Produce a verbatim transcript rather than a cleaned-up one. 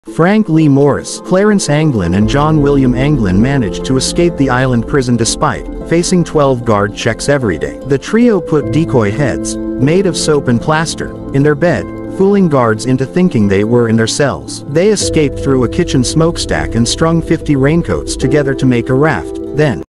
Frank Lee Morris, Clarence Anglin and John William Anglin managed to escape the island prison despite facing twelve guard checks every day. The trio put decoy heads, made of soap and plaster, in their bed, fooling guards into thinking they were in their cells. They escaped through a kitchen smokestack and strung fifty raincoats together to make a raft. Then,